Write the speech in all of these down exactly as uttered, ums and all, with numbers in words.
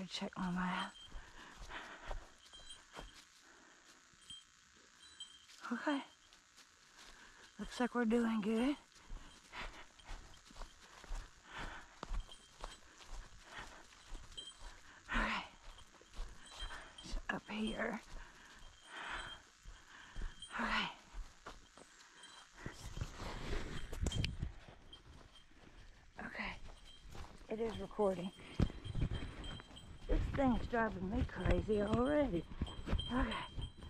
check my map. Okay. Looks like we're doing good. Okay. So up here. Okay. Okay. It is recording. This thing's driving me crazy already. Okay.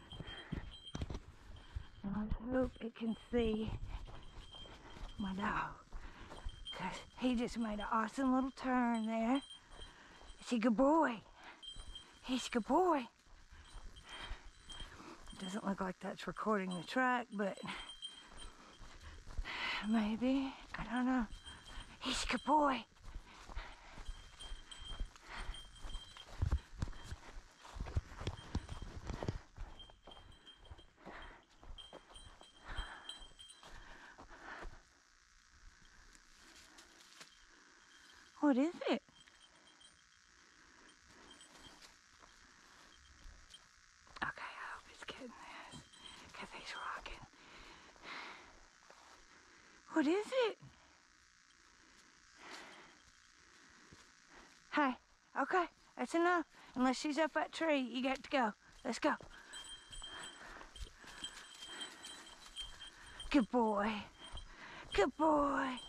Let's hope it can see my dog. Because he just made an awesome little turn there. He's a good boy. He's a good boy. It doesn't look like that's recording the track, but maybe. I don't know. He's a good boy. What is it? Okay, I hope it's getting this, because he's rocking. What is it? Hey, okay, that's enough. Unless she's up that tree, you got to go. Let's go. Good boy. Good boy.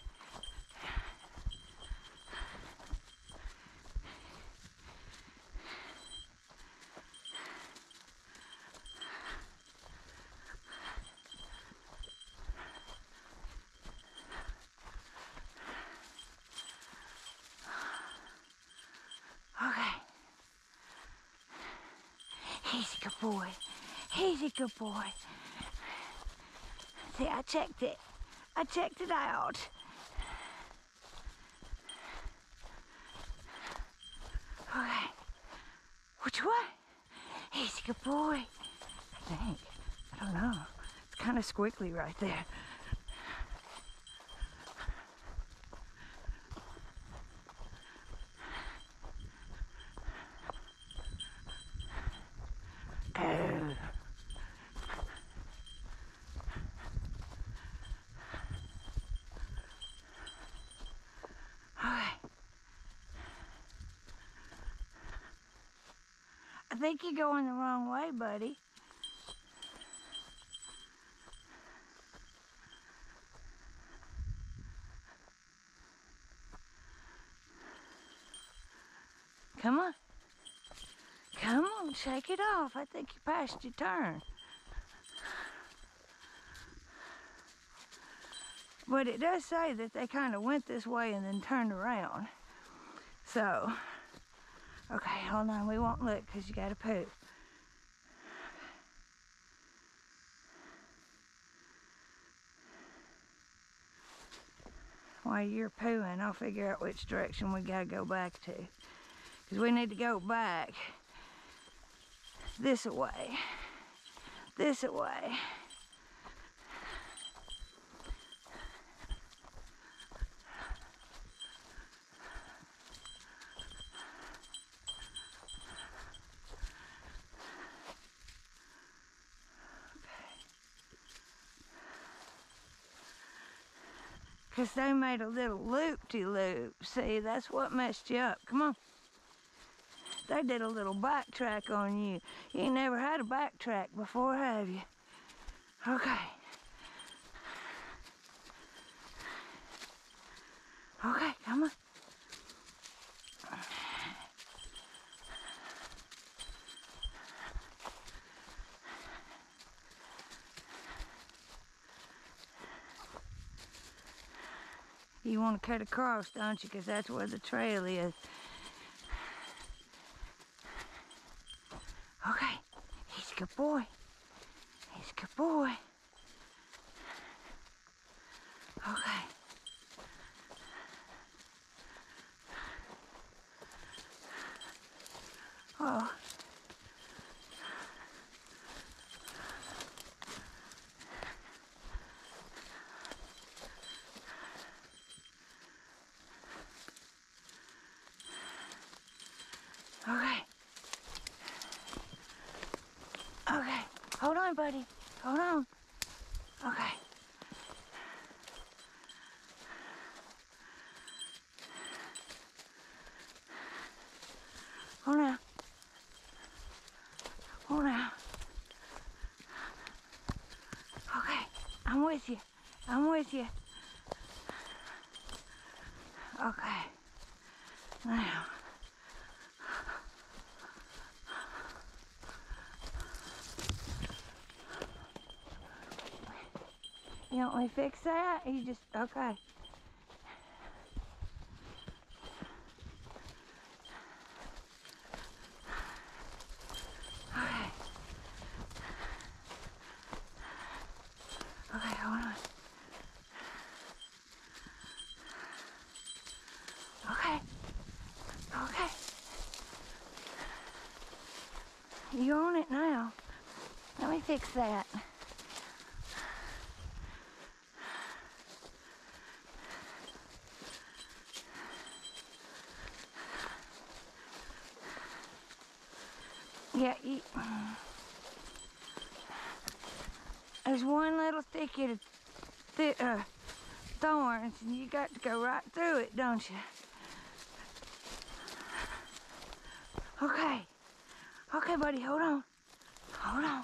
Okay. He's a good boy. He's a good boy. See, I checked it. I checked it out. Okay. Which way? He's a good boy. I think. I don't know. It's kind of squiggly right there. Oh. Okay. I think you're going the wrong way, buddy. Come on. Come on, shake it off. I think you passed your turn. But it does say that they kind of went this way and then turned around. So, okay, hold on. We won't look because you got to poop. While you're pooing, I'll figure out which direction we got to go back to. Because we need to go back this way. This way. Because they made a little loop-de-loop. See, that's what messed you up. Come on. They did a little backtrack on you. You ain't never had a backtrack before, have you? Okay. Okay, come on. You want to cut across, don't you? Because that's where the trail is. Okay. He's a good boy. He's a good boy. Okay. Oh. Okay. on, buddy. Hold on. Okay. Hold on. Hold on. Okay, I'm with you. I'm with you. Okay. Now. You want me to fix that? You just, okay. Okay. Okay, hold on. Okay. Okay. You on it now. Let me fix that. Yeah, you, there's one little thicket of th uh, thorns, and you got to go right through it, don't you? Okay. Okay, buddy, hold on. Hold on.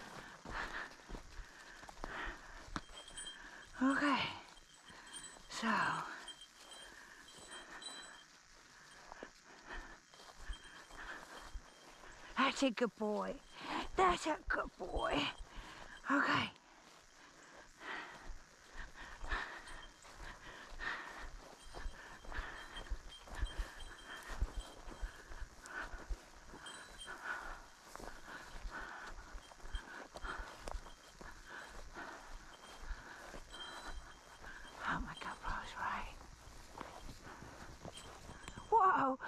Okay. So. That's a good boy. That's a good boy. Okay. Oh my God, Bro's right. Whoa!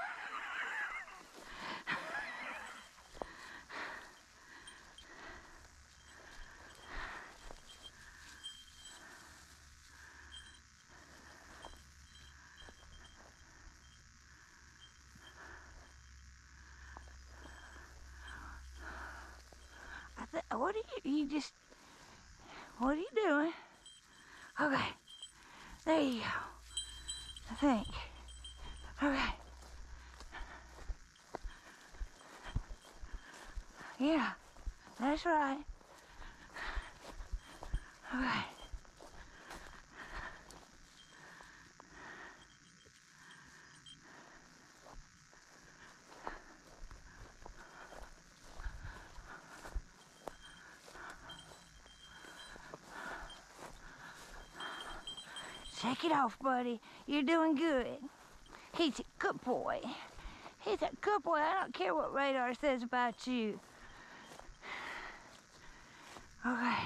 I th what are you, you just, what are you doing? Okay, there you go, I think. Okay. Yeah, that's right. Okay. Shake it off, buddy. You're doing good. He's a good boy. He's a good boy. I don't care what radar says about you. Okay.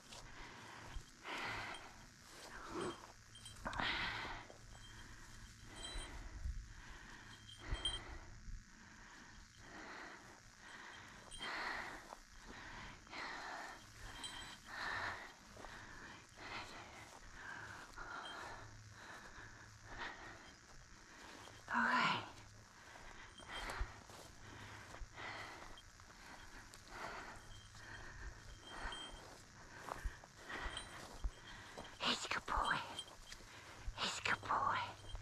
Okay. He's a good boy. He's a good boy.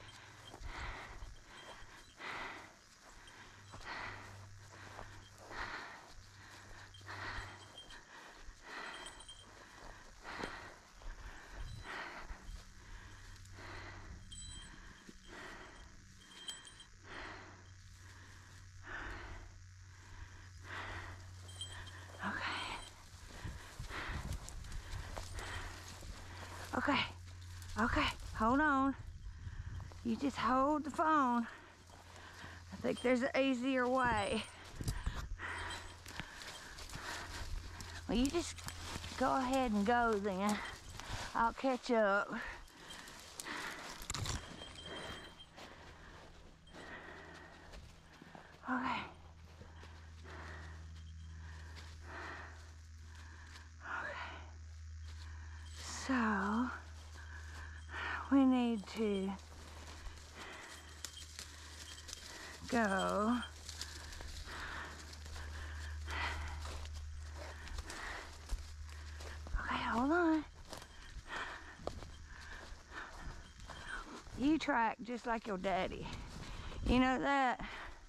Okay, okay, hold on. You just hold the phone. I think there's an easier way. Well, you just go ahead and go then. I'll catch up. Okay. Okay. So, we need to go hold on. You track just like your daddy. You know that?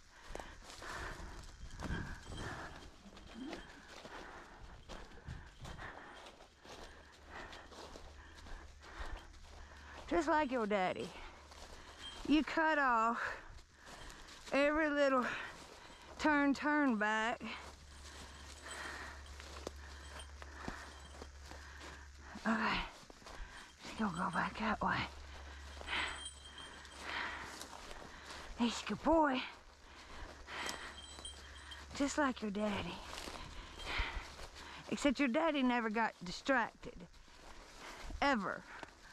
Just like your daddy. You cut off every little turn, turn back. Okay, just gonna go back that way. He's a good boy. Just like your daddy. Except your daddy never got distracted. Ever.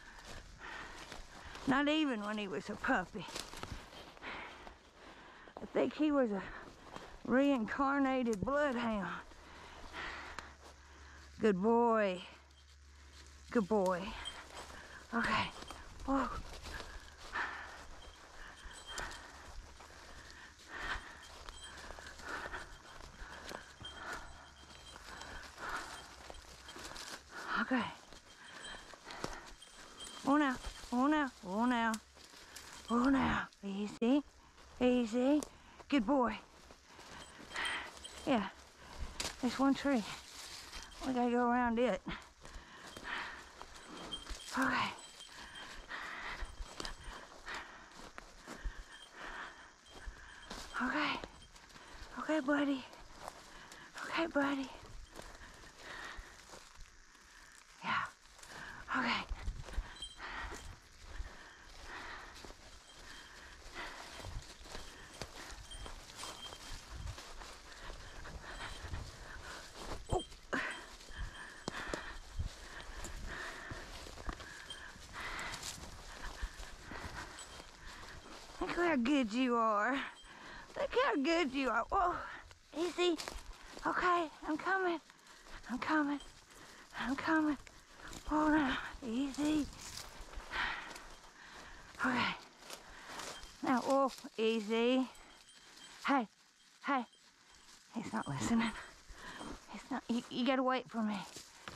Not even when he was a puppy. I think he was a reincarnated bloodhound. Good boy. Good boy. Okay. Whoa. Okay. Oh now, oh now, oh now, oh now. Easy, easy. Good boy. Yeah, there's one tree. We gotta go around it. Okay. Okay. Okay, buddy. Okay, buddy. Yeah. Okay. Oh. Look how good you are. Look how good you are. Whoa. Easy. Okay, I'm coming. I'm coming. I'm coming. Hold on. Easy. Okay. Now, oh, easy. Hey, hey. He's not listening. He's not. You, you gotta wait for me.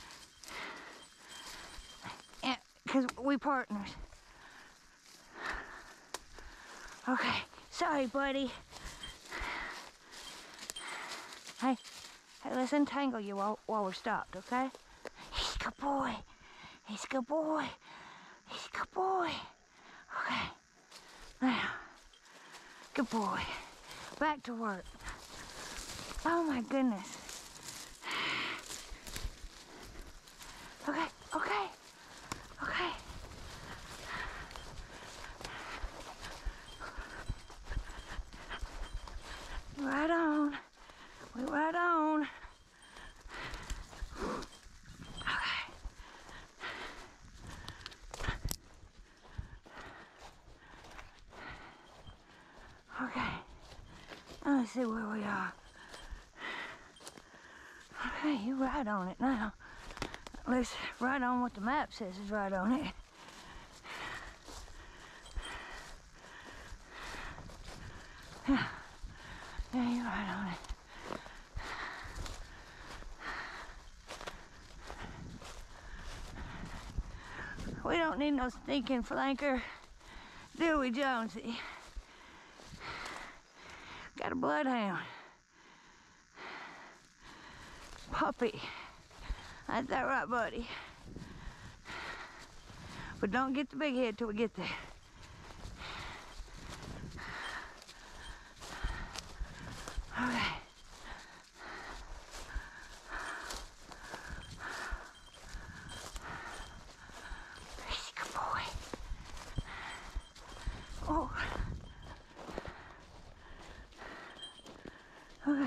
Yeah, because we partners. Okay. Sorry, buddy. Hey, hey, let's untangle you while, while we're stopped, okay? He's a good boy. He's a good boy. He's a good boy. Okay. Now, good boy. Back to work. Oh my goodness. Okay, okay, okay. Right on. We right on. Okay. Okay. Let's see where we are. Okay, you're right on it now. At least right on what the map says is right on it. Yeah. Yeah, you're right on it. We don't need no sneaking flanker, do we, Jonesy? Got a bloodhound. Puppy. Ain't that right, buddy? But don't get the big head till we get there. Okay. He's a good boy. Oh. Okay.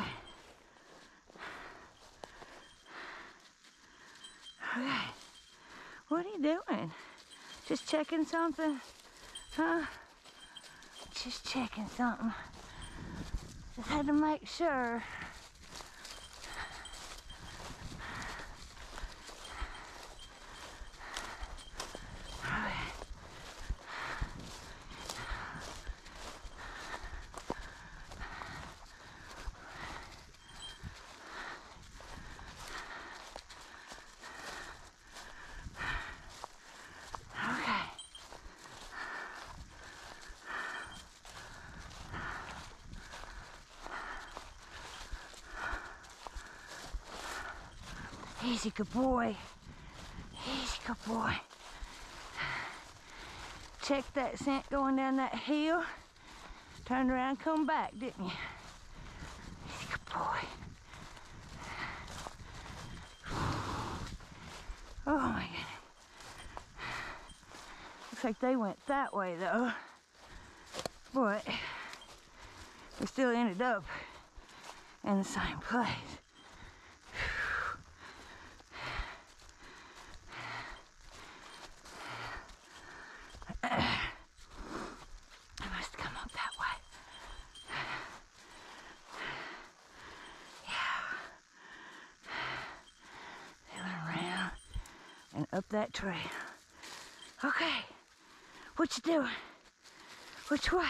Okay. What are you doing? Just checking something? Huh? Just checking something. Just had to make sure. Easy, good boy. Easy, good boy. Check that scent going down that hill. Turned around, come back, didn't you? Easy, good boy. Oh my goodness. Looks like they went that way though. But we still ended up in the same place. I must come up that way. Yeah. Feeling around and up that trail. Okay. What you doing? Which way?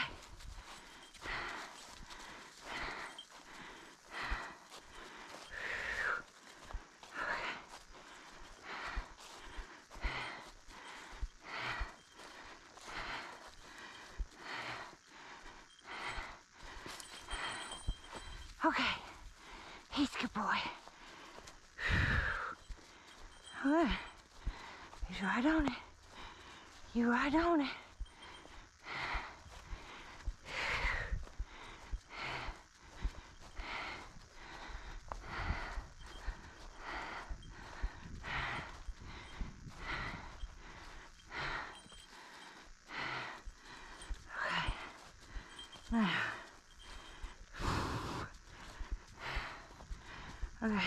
Okay, he's a good boy. Well, he's right on it. You're right on it. Okay, now. Okay.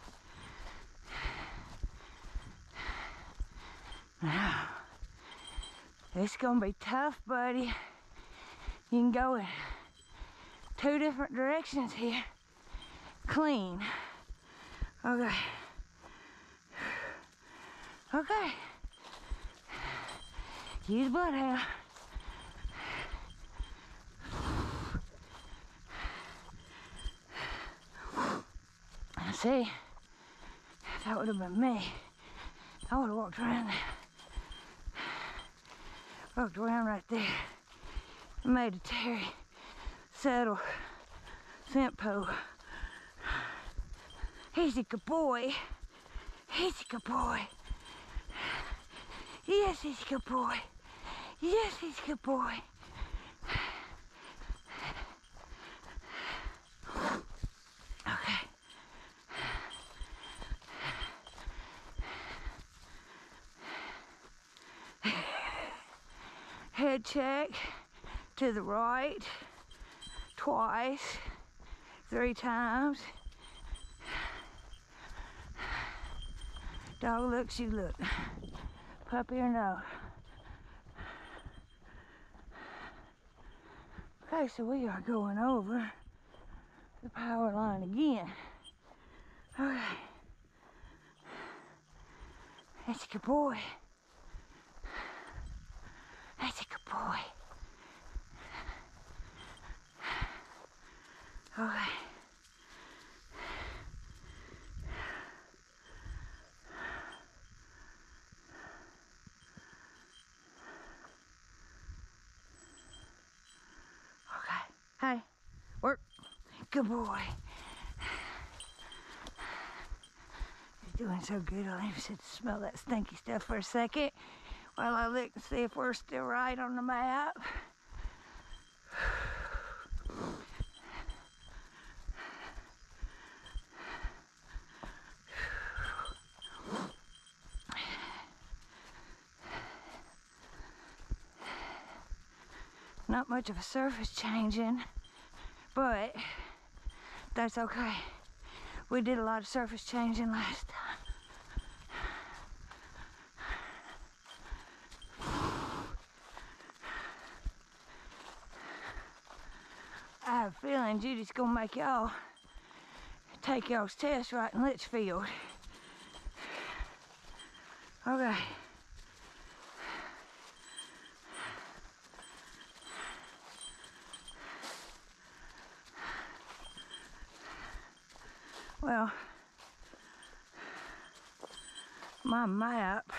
Now, it's gonna be tough, buddy. You can go in two different directions here. Clean. Okay. Okay. Use bloodhound. See, if that would have been me, I would have walked around there. Walked around right there and made a Terry saddle scent pole. He's a good boy. He's a good boy. Yes, he's a good boy. Yes, he's a good boy. Head check to the right twice, three times. Dog looks, you look. Puppy or no. Okay, so we are going over the power line again. Okay. That's a good boy. That's a good boy. Okay. Okay. Hey, work. Good boy. He's doing so good. I'll even sit to smell that stinky stuff for a second while I look and see if we're still right on the map. Not much of a surface changing, but that's okay. We did a lot of surface changing last time. I have a feeling Judy's gonna make y'all take y'all's test right in Litchfield. Okay. Well, my map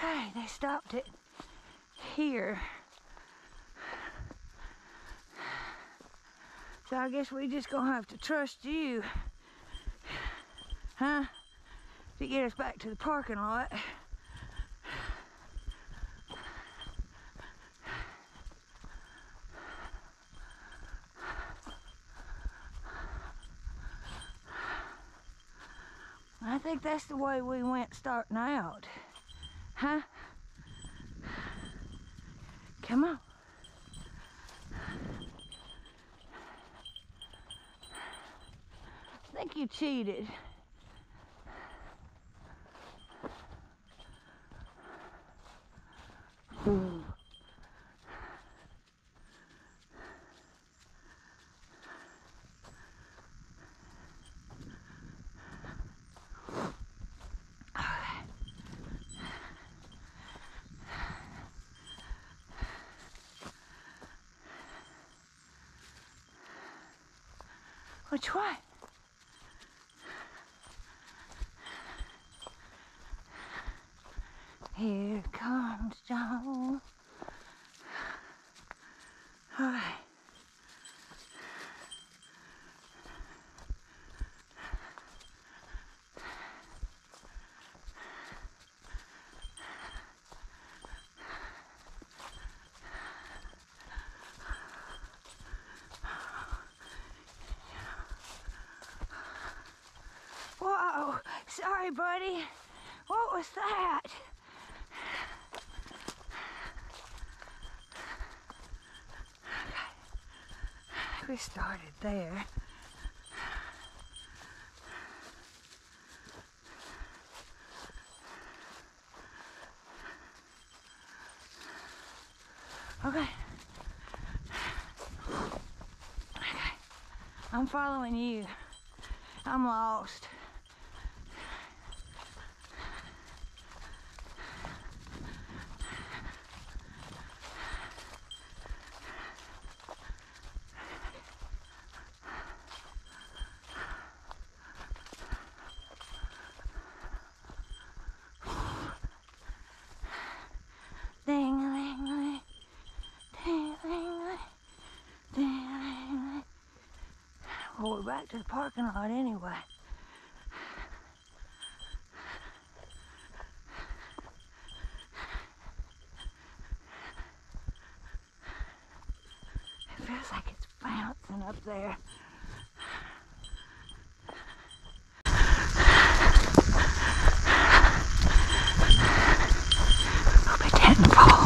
Okay, they stopped it here. So I guess we just gonna have to trust you, huh? To get us back to the parking lot. I think that's the way we went starting out, huh? Come on. I think you cheated. Ooh. Which one? Here comes John. All right. Whoa, sorry, buddy. What was that? We started there. Okay. Okay. I'm following you. I'm lost. Ding-a-ling-ling, ding-a-ling-ling, ding-a-ling-ling. Well, we're back to the parking lot anyway. It feels like it's bouncing up there. Hope it didn't fall.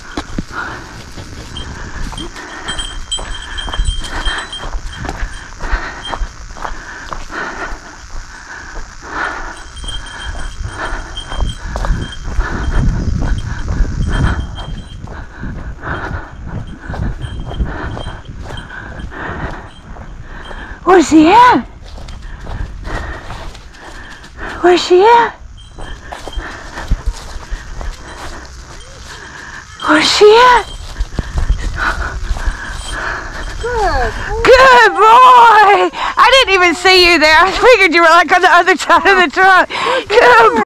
Where's she at? Where's she at? Where's she at? Good. Good boy! I didn't even see you there. I figured you were like on the other side of the truck. Good